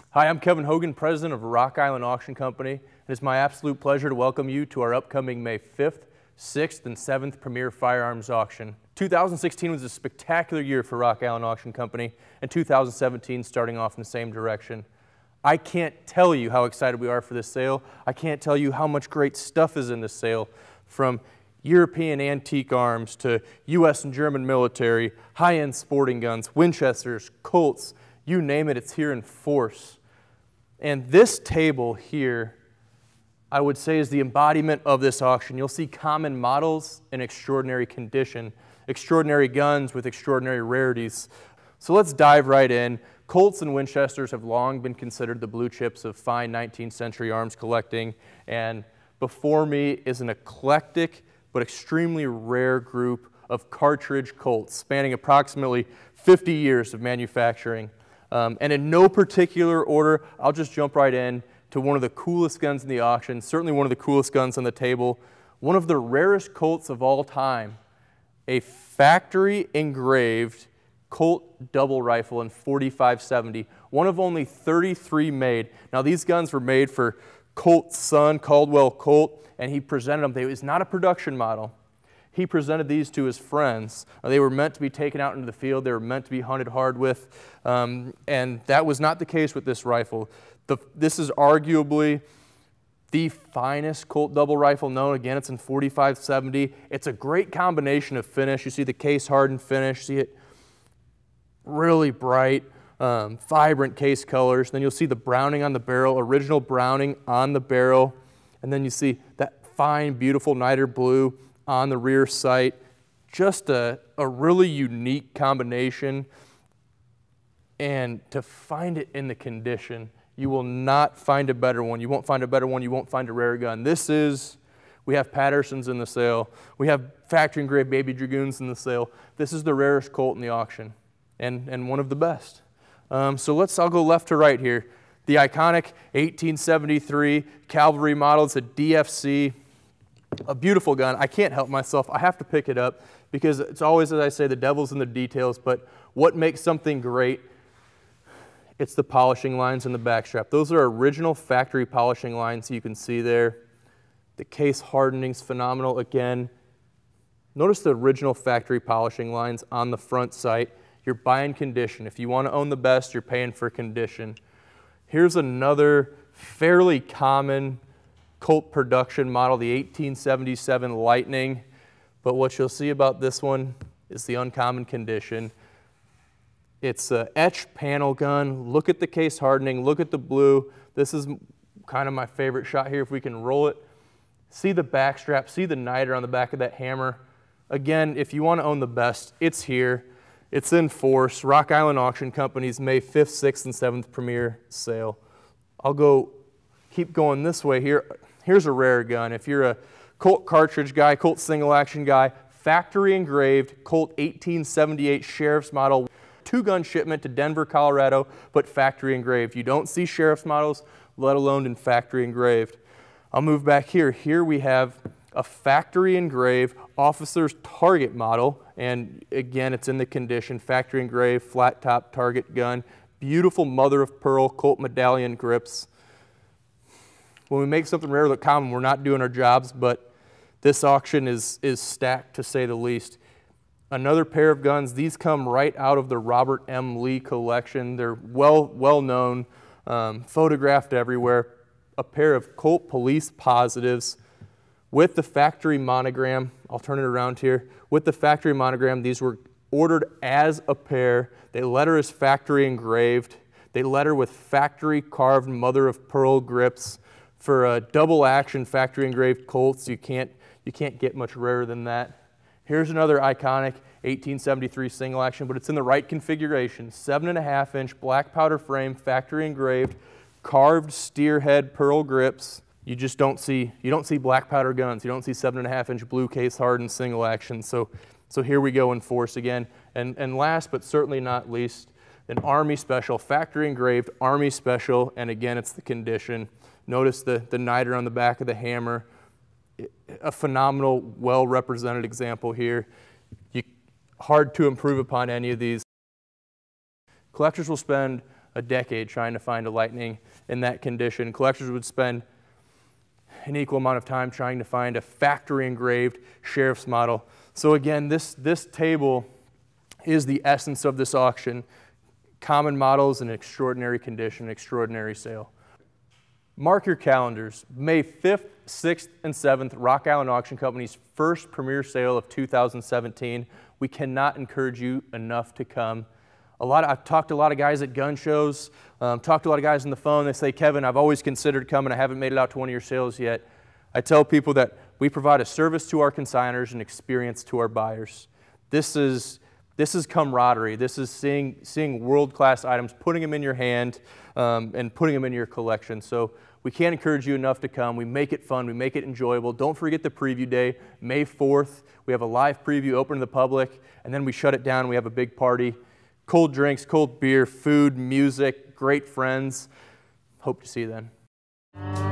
Hi, I'm Kevin Hogan, president of Rock Island Auction Company, and it's my absolute pleasure to welcome you to our upcoming May 5th, 6th, and 7th Premiere Firearms Auction. 2016 was a spectacular year for Rock Island Auction Company, and 2017 starting off in the same direction. I can't tell you how excited we are for this sale. I can't tell you how much great stuff is in this sale, from European antique arms to U.S. and German military, high-end sporting guns, Winchesters, Colts, you name it, it's here in force. And this table here, I would say, is the embodiment of this auction. You'll see common models in extraordinary condition, extraordinary guns with extraordinary rarities. So let's dive right in. Colts and Winchesters have long been considered the blue chips of fine 19th century arms collecting, and before me is an eclectic but extremely rare group of Cartridge Colts spanning approximately 50 years of manufacturing. And in no particular order, I'll just jump right in to one of the coolest guns in the auction, certainly one of the coolest guns on the table, one of the rarest Colts of all time, a factory engraved Colt Double rifle in 4570, one of only 33 made. Now these guns were made for Colt's son, Caldwell Colt, and he presented them. It was not a production model. He presented these to his friends. They were meant to be taken out into the field. They were meant to be hunted hard with, and that was not the case with this rifle. This is arguably the finest Colt Double rifle known. Again, it's in 4570. It's a great combination of finish. You see the case hardened finish. See it really bright, vibrant case colors. Then you'll see the browning on the barrel, original browning on the barrel, and then you see that fine, beautiful niter blue on the rear sight. Just a really unique combination, and to find it in the condition, you will not find a better one. You won't find a better one. You won't find a rare gun. We have Pattersons in the sale. We have factory engraved Baby Dragoons in the sale. This is the rarest Colt in the auction, and one of the best. So I'll go left to right here. The iconic 1873 Calvary model. It's a DFC. A beautiful gun. I can't help myself. I have to pick it up because it's always, as I say, the devil's in the details, but what makes something great? It's the polishing lines in the backstrap. Those are original factory polishing lines you can see there. The case hardening's phenomenal again. Notice the original factory polishing lines on the front sight. You're buying condition. If you want to own the best, you're paying for condition. Here's another fairly common Colt production model, the 1877 Lightning, but what you'll see about this one is the uncommon condition. It's an etched panel gun. Look at the case hardening, look at the blue. This is kind of my favorite shot here if we can roll it. See the backstrap, see the niter on the back of that hammer. Again, if you want to own the best, it's here. It's in force. Rock Island Auction Company's May 5th, 6th, and 7th premiere sale. I'll keep going this way here. Here's a rare gun. If you're a Colt cartridge guy, Colt single action guy, factory engraved Colt 1878 Sheriff's model, 2-gun shipment to Denver, Colorado, but factory engraved. You don't see Sheriff's models, let alone in factory engraved. I'll move back here. Here we have a factory engraved officer's target model, and again, it's in the condition, factory engraved, flat top target gun, beautiful mother of pearl Colt medallion grips. When we make something rare look common, we're not doing our jobs, but this auction is stacked to say the least. Another pair of guns. These come right out of the Robert M. Lee collection. They're well known, photographed everywhere. A pair of Colt Police Positives with the factory monogram. I'll turn it around here. With the factory monogram, these were ordered as a pair. They letter as factory engraved. They letter with factory carved mother of pearl grips. For a double action factory engraved Colts, you can't get much rarer than that. Here's another iconic 1873 single action, but it's in the right configuration. 7.5-inch black powder frame, factory engraved, carved steer head pearl grips. You don't see black powder guns. You don't see 7.5-inch blue case hardened single action. So here we go in force again. And last but certainly not least, an Army Special, factory engraved Army Special, and again it's the condition. Notice the niter on the back of the hammer. A phenomenal, well-represented example here. Hard to improve upon any of these. Collectors will spend a decade trying to find a Lightning in that condition. Collectors would spend an equal amount of time trying to find a factory engraved sheriff's model. So again, this table is the essence of this auction. Common models in extraordinary condition, extraordinary sale. Mark your calendars. May 5th, 6th, and 7th, Rock Island Auction Company's first premiere sale of 2017. We cannot encourage you enough to come. I've talked to a lot of guys at gun shows, talked to a lot of guys on the phone. They say, Kevin, I've always considered coming. I haven't made it out to one of your sales yet. I tell people that we provide a service to our consigners and experience to our buyers. This is camaraderie. This is seeing world-class items, putting them in your hand, and putting them in your collection. So we can't encourage you enough to come. We make it fun. We make it enjoyable. Don't forget the preview day, May 4th. We have a live preview open to the public, and then we shut it down. We have a big party. Cold drinks, cold beer, food, music, great friends. Hope to see you then.